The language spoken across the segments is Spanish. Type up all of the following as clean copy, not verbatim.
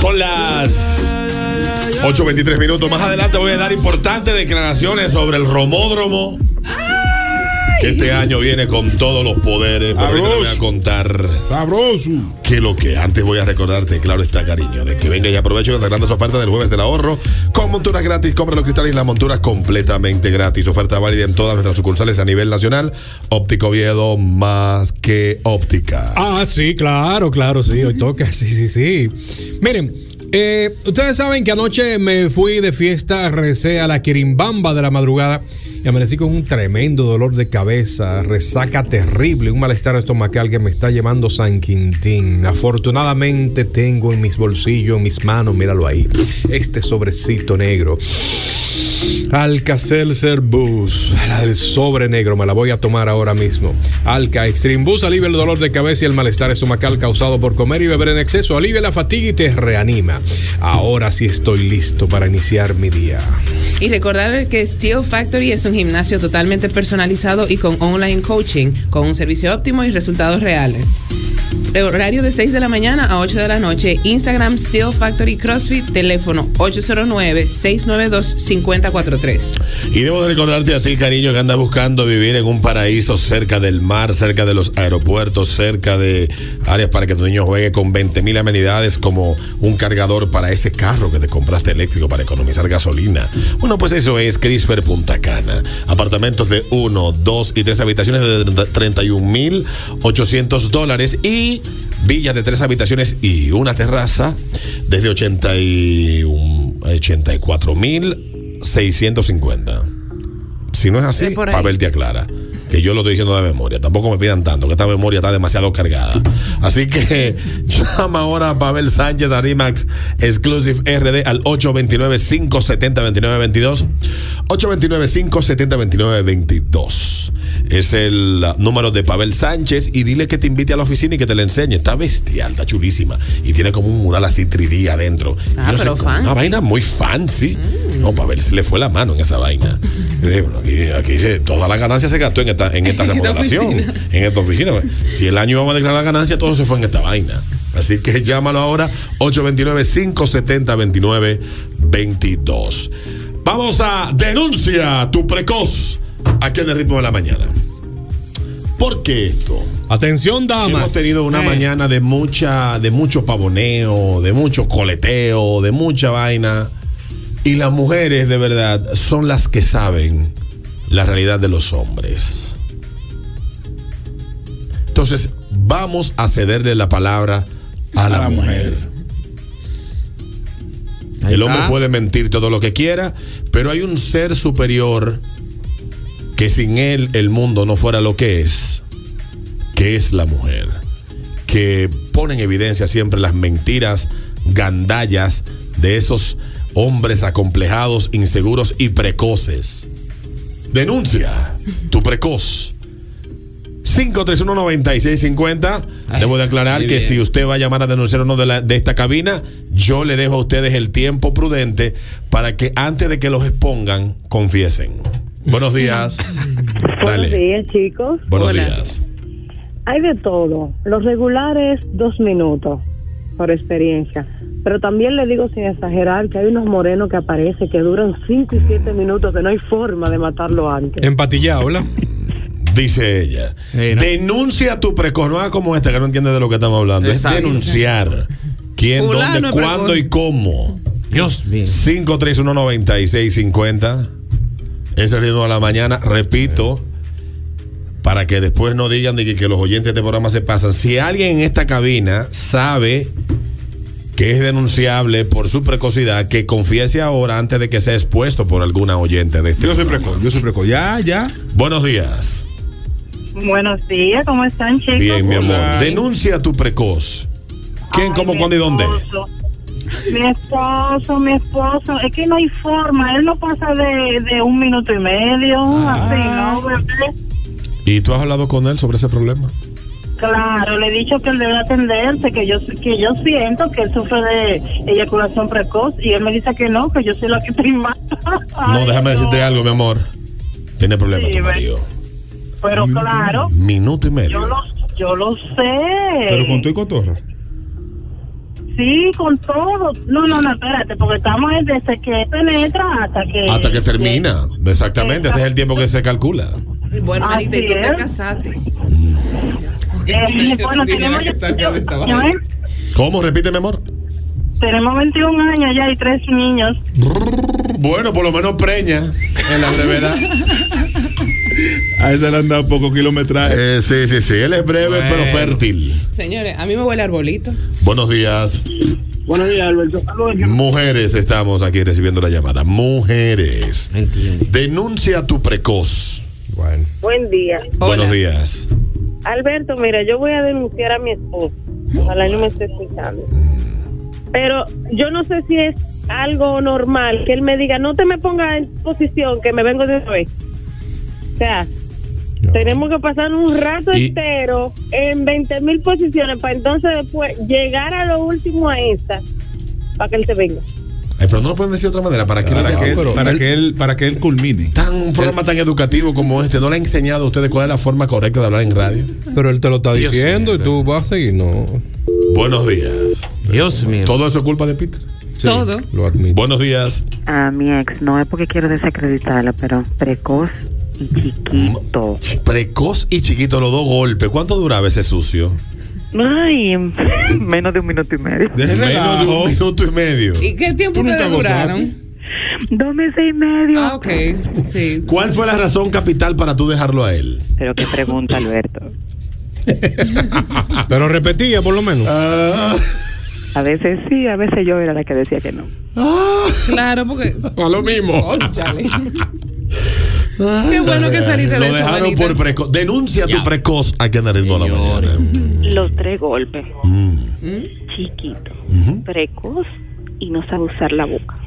Son las 8:23 minutos. Más adelante voy a dar importantes declaraciones sobre el romódromo. Que este año viene con todos los poderes. Pero ahorita te voy a contar. Sabroso. Que lo que antes voy a recordarte, claro está, cariño, de que venga y aproveche las grandes ofertas del jueves del ahorro. Con monturas gratis, compra los cristales y las monturas completamente gratis. Oferta válida en todas nuestras sucursales a nivel nacional. Óptico Oviedo, más que óptica. Ah, sí, claro, sí, hoy toca, sí. Miren, ustedes saben que anoche me fui de fiesta, recé a la quirimbamba de la madrugada y amanecí con un tremendo dolor de cabeza, resaca terrible, un malestar estomacal que me está llevando San Quintín. Afortunadamente tengo en mis bolsillos, en mis manos, míralo ahí, este sobrecito negro. Alka-Seltzer Boost, el sobre negro, me la voy a tomar ahora mismo. Alka Extreme Boost alivia el dolor de cabeza y el malestar estomacal causado por comer y beber en exceso, alivia la fatiga y te reanima. Ahora sí estoy listo para iniciar mi día. Y recordar que Steel Factory es un gimnasio totalmente personalizado y con online coaching, con un servicio óptimo y resultados reales. Horario de 6 de la mañana a 8 de la noche. Instagram Steel Factory CrossFit. Teléfono 809-692-5043. Y debo de recordarte a ti, cariño, que andas buscando vivir en un paraíso cerca del mar, cerca de los aeropuertos, cerca de áreas para que tu niño juegue, con 20,000 amenidades, como un cargador para ese carro que te compraste eléctrico para economizar gasolina. Bueno, pues eso es Crisper Punta Cana. Apartamentos de 1, 2 y 3 habitaciones de $31,800 y villas de 3 habitaciones y una terraza desde $84,650. Si no es así, Pavel te aclara que yo lo estoy diciendo de memoria. Tampoco me pidan tanto, que esta memoria está demasiado cargada. Así que llama ahora a Pavel Sánchez, a RE/MAX Exclusive RD al 829-570-2922. 829-570-2922. Es el número de Pavel Sánchez, y dile que te invite a la oficina y que te la enseñe. Está bestial, está chulísima. Y tiene como un mural así 3D adentro. Pero fancy. Una vaina muy fancy. No, Pavel se le fue la mano en esa vaina. Aquí dice, toda la ganancia se gastó en esta remodelación, en esta oficina. Si el año vamos a declarar la ganancia, todo se fue en esta vaina. Así que llámalo ahora, 829-570-2922. Vamos a Denuncia tu Precoz, aquí en el Ritmo de la Mañana. ¿Por qué esto? Atención, damas. Hemos tenido una mañana de mucho pavoneo, de mucho coleteo, de mucha vaina. Y las mujeres, de verdad, son las que saben la realidad de los hombres. Entonces, vamos a cederle la palabra a la mujer. El hombre puede mentir todo lo que quiera, pero hay un ser superior que sin él el mundo no fuera lo que es la mujer, que pone en evidencia siempre las mentiras gandallas de esos hombres acomplejados, inseguros y precoces. Denuncia tu Precoz. 531-9650. Debo de aclarar que si usted va a llamar a denunciar uno de esta cabina, yo le dejo a ustedes el tiempo prudente para que antes de que los expongan, confiesen. Buenos días. Buenos días, chicos. Buenos días. Hay de todo. Los regulares 2 minutos, por experiencia. Pero también le digo sin exagerar que hay unos morenos que aparecen que duran 5 y 7 minutos, que no hay forma de matarlo antes. Empatillado, ¿verdad? Dice ella. ¿No? Denuncia tu Precoz. No es como esta que no entiende de lo que estamos hablando. Exacto. Es denunciar. ¿Quién, dónde, cuándo y cómo? Dios mío. 531-9650. Es el Ritmo de la Mañana. Repito, para que después no digan de que los oyentes de este programa se pasan. Si alguien en esta cabina sabe que es denunciable por su precocidad, que confiese ahora antes de que sea expuesto por alguna oyente de este programa. Yo soy precoz. Ya. Buenos días. Buenos días, ¿cómo están, chicos? Bien, mi amor. Denuncia tu Precoz. ¿Quién, cómo, cuándo y dónde? Mi esposo, es que no hay forma, él no pasa de 1 minuto y medio, así, ¿no, bebé? ¿Y tú has hablado con él sobre ese problema? Claro, le he dicho que él debe atenderse, que yo siento que él sufre de eyaculación precoz, y él me dice que no, que yo soy la que estoy mal. No, déjame decirte algo, mi amor. Tiene problemas tu marido. Pero claro. 1 minuto y medio. Yo lo sé. Pero con tu y cotorra. Sí, con todo. No, espérate, porque estamos desde que penetra hasta que termina. Exactamente, ese es el tiempo que se calcula. Bueno, Marita, y tú te casaste. Bueno, tenemos ¿Cómo? Repíteme, amor. Tenemos 21 años ya y 3 niños. Bueno, por lo menos preña en la brevedad. A ese le han dado poco kilometraje. Sí. Él es breve, pero fértil. Señores, a mí me huele arbolito. Buenos días. Buenos días, Alberto. Mujeres, estamos aquí recibiendo la llamada. Mujeres. Entiendo. Denuncia tu precoz. Bueno. Buen día. Buenos días. Alberto, mira, yo voy a denunciar a mi esposo. Ojalá no me esté escuchando. Pero yo no sé si es algo normal que él me diga, no te me pongas en posición, que me vengo de una vez. O sea, tenemos que pasar un rato entero en 20,000 posiciones para entonces después llegar a lo último a esta, para que él se venga. Ay, pero no lo pueden decir de otra manera. ¿Para Para que él culmine. Un programa tan educativo como este no le ha enseñado a ustedes cuál es la forma correcta de hablar en radio? Pero él te lo está diciendo y tú vas a seguir, no. Buenos días. Dios mío. ¿Todo eso es culpa de Peter? Sí, Todo. lo admito. Buenos días. A mi ex, no es porque quiero desacreditarla, pero precoz y chiquito. Precoz y chiquito, los dos golpes. ¿Cuánto duraba ese sucio? Ay, menos de 1 minuto y medio. Menos de 1 minuto y medio. ¿Y qué tiempo Tú te nunca duraron? 2 meses y medio. Ah, ok. Sí. ¿Cuál fue la razón capital para tú dejarlo a él? Pero qué pregunta, Alberto. Pero repetía por lo menos. A veces sí, a veces yo era la que decía que no. Claro, porque. A lo mismo. Cónchale. Qué bueno que saliste de Lo eso, dejaron manita. por precoz. Denuncia tu precoz aquí en Ritmo de la Mañana. Los 3 golpes. Chiquito, precoz y no sabe usar la boca.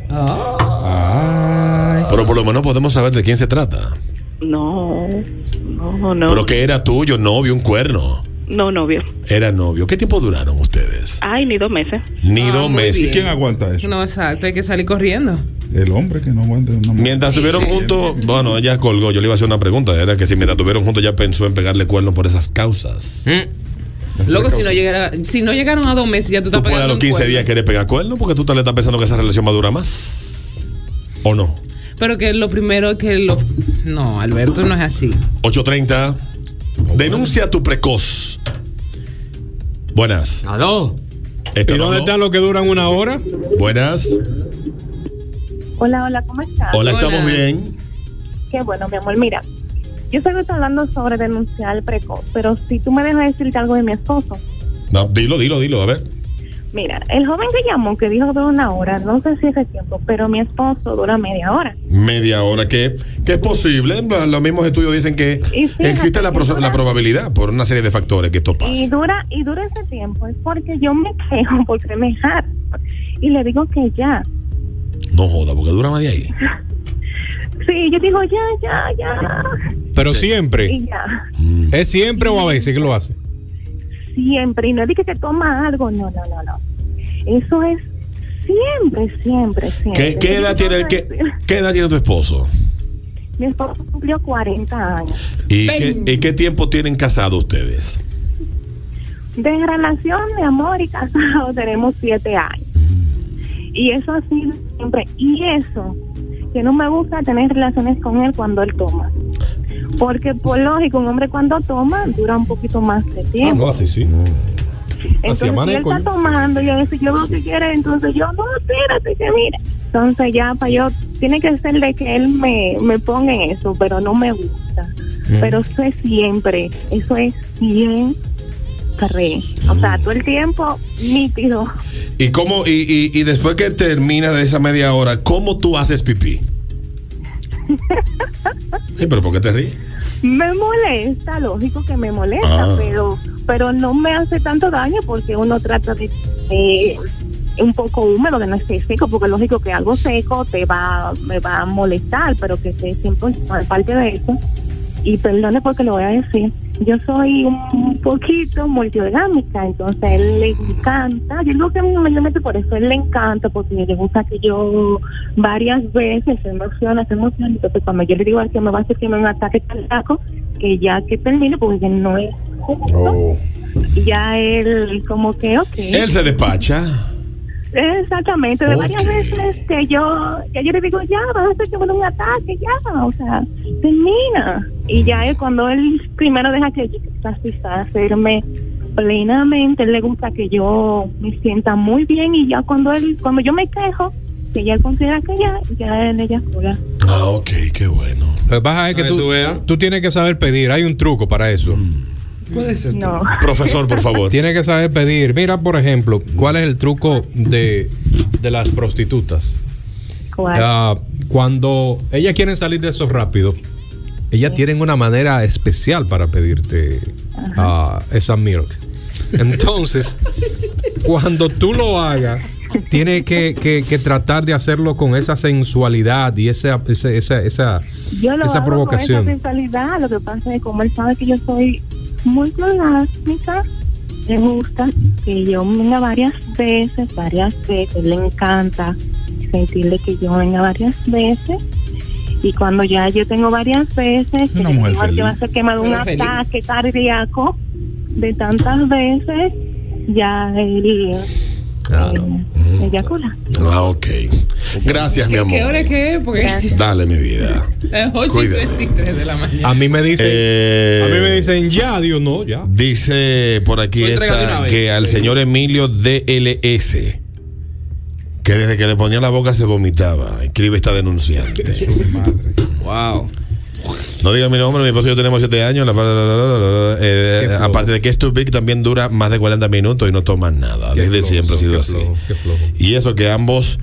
Pero por lo menos podemos saber de quién se trata. No. Pero que era tuyo, novio, un cuerno. No, novio. Era novio. ¿Qué tiempo duraron ustedes? Ay, ni 2 meses. Ni 2 muy meses. bien. ¿Quién aguanta eso? No, exacto, hay que salir corriendo. El hombre que no aguanta una mujer. Mientras estuvieron juntos, bueno, ella colgó. Yo le iba a hacer una pregunta. Era que si mientras estuvieron juntos ya pensó en pegarle cuernos por esas causas. Luego, si no llegaron a 2 meses, ya tú Tú estás puedes a pegando los 15 días querer pegar cuernos porque tú le estás pensando que esa relación va a durar más. ¿O no? Pero que lo primero que lo. No, Alberto, no es así. 8:30. Denuncia tu precoz. Buenas. ¿Aló? ¿Y dónde están los que duran 1 hora? Buenas. Hola, ¿cómo estás? Hola, Hola. estamos bien. Qué bueno, mi amor. Mira, yo sé que estoy hablando sobre denunciar el precoz, pero si tú me dejas decirte algo de mi esposo. No, dilo, a ver. Mira, el joven que llamó, que dijo de 1 hora, no sé si ese tiempo, pero mi esposo dura media hora. Media hora, que es posible. Los mismos estudios dicen que Y fíjate existe la que dura- probabilidad por una serie de factores que esto Y pase. dura ese tiempo, es porque yo me quejo porque me harto. Y le digo que ya. No joda, porque dura más de ahí. Sí, yo digo ya. Pero siempre. Y ya. ¿Es siempre o a veces que lo hace? Siempre. Y no es de que se toma algo, no. Eso es siempre. ¿Qué edad tiene tu esposo? Mi esposo cumplió 40 años. ¿Y qué tiempo tienen casados ustedes? De relación de amor y casado tenemos 7 años. Y eso ha sido siempre. Y eso, que no me gusta tener relaciones con él cuando él toma. Porque por lógico, un hombre cuando toma dura un poquito más de tiempo. No, así sí. Entonces, si él está tomando y a veces yo veo que quiere, entonces yo, no, espérate, que mira. Entonces ya para yo, tiene que ser de que él me ponga en eso, pero no me gusta. Pero eso es siempre. O sea, todo el tiempo nítido. ¿Y cómo, y después que termina de esa media hora, cómo tú haces pipí? Sí, pero ¿por qué te ríes? Me molesta, lógico que me molesta, pero no me hace tanto daño porque uno trata de un poco húmedo, que no esté seco, porque lógico que algo seco me va a molestar, pero que esté siempre parte de eso. Y perdone porque lo voy a decir, yo soy un poquito multiorgánica, entonces a él le encanta, yo digo que mayormente por eso a él le encanta, porque le gusta que yo varias veces se emociona, entonces cuando yo le digo al que me va a hacer que me ataque cardíaco, que ya que termine, porque no es justo. Y ya él como que, ok. Él se despacha. Exactamente, de varias veces que yo le digo, ya, vas a hacer que me dé un ataque, ya, o sea, termina. Y ya es cuando él primero deja que yo satisfacerme plenamente, él le gusta que yo me sienta muy bien, y ya cuando yo me quejo, que ya él considera que ya él eyacula. Ah, ok, qué bueno. Lo que pasa es que tú tienes que saber pedir, hay un truco para eso. ¿Cuál es esto? No. Profesor, por favor. Tienes que saber pedir. Mira, por ejemplo, ¿cuál es el truco de las prostitutas? ¿Cuál? Cuando ellas quieren salir de eso rápido, ellas tienen una manera especial para pedirte esa milk. Entonces, cuando tú lo hagas, tienes que tratar de hacerlo con esa sensualidad y esa Yo lo hago provocación. con esa sensualidad. Lo que pasa es que como él sabe que yo soy muy plástica, le gusta que yo venga varias veces, le encanta sentirle que yo venga varias veces, y cuando ya yo tengo varias veces, Una mujer que va a ser que me dé un ataque cardíaco de tantas veces, ya él eyacula. Ah, ok. Gracias, mi amor. ¿Qué hora es que es? Porque Dale, mi vida. es 8:33 de la mañana. A mí me dicen ya, Dios, no, ya. Dice por aquí que al señor Emilio DLS, que desde que le ponía la boca se vomitaba. Escribe esta denunciante. Wow. No diga mi nombre, mi esposo y yo tenemos 7 años. Aparte de que es too big, también dura más de 40 minutos y no toman nada. Desde siempre ha sido así. Y eso que ambos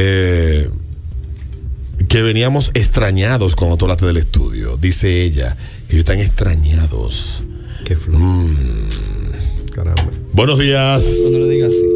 que veníamos extrañados cuando tú hablaste del estudio. Dice ella que están extrañados. Qué flojo. Caramba. Buenos días. Cuando lo digas así.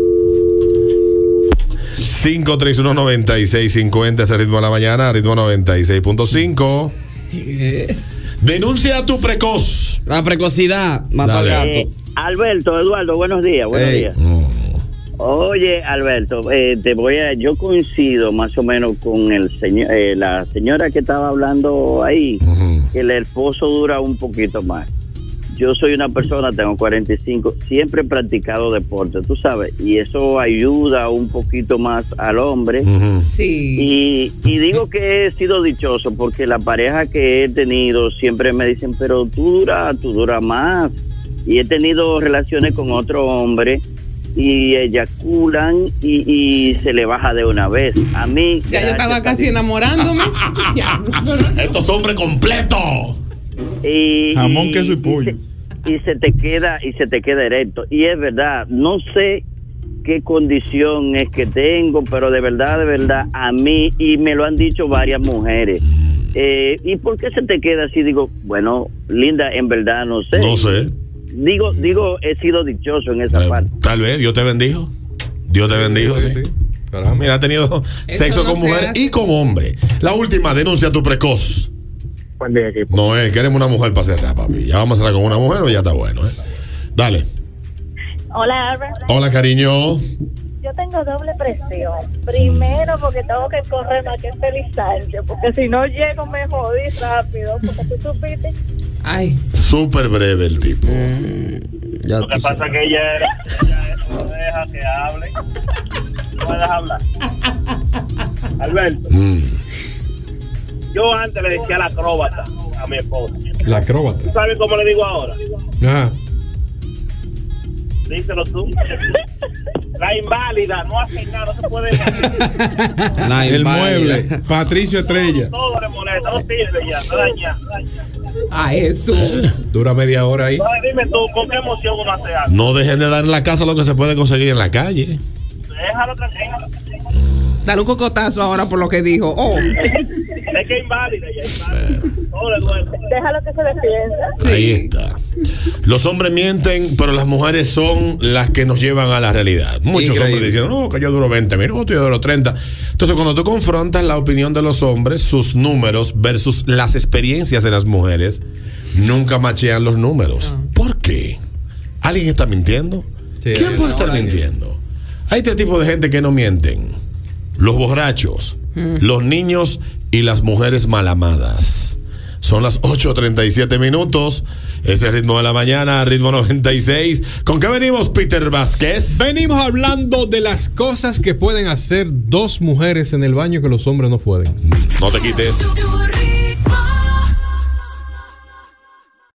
531-9650 es el ritmo de la mañana, ritmo 96.5. Denuncia a tu precoz. La precocidad mata al gato. Alberto, Eduardo, buenos días. Buenos días. Oye, Alberto, yo coincido más o menos con el señor, la señora que estaba hablando ahí, que el esposo dura un poquito más. Yo soy una persona, tengo 45, siempre he practicado deporte, tú sabes, y eso ayuda un poquito más al hombre. Sí. Y digo que he sido dichoso porque la pareja que he tenido siempre me dicen, pero tú duras más. Y he tenido relaciones con otro hombre y eyaculan y se le baja de una vez. A mí... Ya yo estaba casi enamorándome. Estos hombres completos. Jamón, queso y pollo. Y se te queda erecto. Y es verdad, no sé qué condición es que tengo, pero de verdad, a mí, y me lo han dicho varias mujeres. ¿Y por qué se te queda así? Digo, bueno, linda, en verdad no sé. No sé. Digo, he sido dichoso en esa parte. Tal vez, Dios te bendijo. Dios te bendijo, sí. Mira, ha tenido sexo no con mujeres y con hombres. La última, denuncia a tu precoz. Buen día, equipo. No es, queremos una mujer para cerrar, papi. Ya vamos a cerrar con una mujer o ya está bueno, Dale. Hola, Albert. Hola, cariño. Yo tengo doble presión. Primero porque tengo que correr más que Felizardo, porque si no llego me jodí rápido, porque tú supiste. Ay. Súper breve el tipo. Lo que pasa es que ella no deja que hable. No puedes hablar. Alberto. Yo antes le decía la acróbata a mi esposa. La acróbata. ¿Tú sabes cómo le digo ahora? Ah. Díselo tú. La inválida, no hace nada, no se puede. El mueble, Patricio Estrella. Todo le molesta, no sirve ya, no daña. Ay, Jesús. Dura media hora ahí. Entonces, dime tú, ¿con qué emoción uno hace algo? No dejen de dar en la casa lo que se puede conseguir en la calle. Déjalo tranquilo. Dale un cocotazo ahora por lo que dijo. Oh. Es que inválida, ya inválida. Todo le duele. Déjalo que se defienda. Ahí está. Los hombres mienten, pero las mujeres son las que nos llevan a la realidad. Muchos hombres dicen, no, que yo duro 20 minutos, yo duro 30. Entonces, cuando tú confrontas la opinión de los hombres, sus números versus las experiencias de las mujeres, nunca machean los números. ¿Por qué? ¿Alguien está mintiendo? Sí, ¿Quién puede estar mintiendo? Hay tres tipos de gente que no mienten: los borrachos, los niños y las mujeres mal amadas. Son las 8:37 minutos. Es el ritmo de la mañana, ritmo 96. ¿Con qué venimos, Peter Vázquez? Venimos hablando de las cosas que pueden hacer dos mujeres en el baño que los hombres no pueden. No te quites.